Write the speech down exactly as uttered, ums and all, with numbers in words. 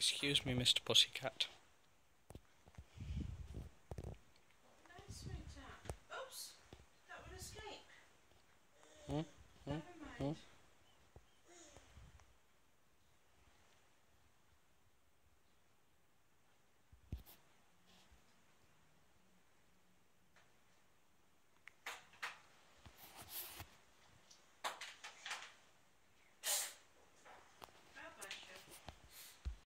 Excuse me, Mister Pussycat. No, sweetheart. Oops, that would escape. Hmm? Hmm? Never mind. Hmm?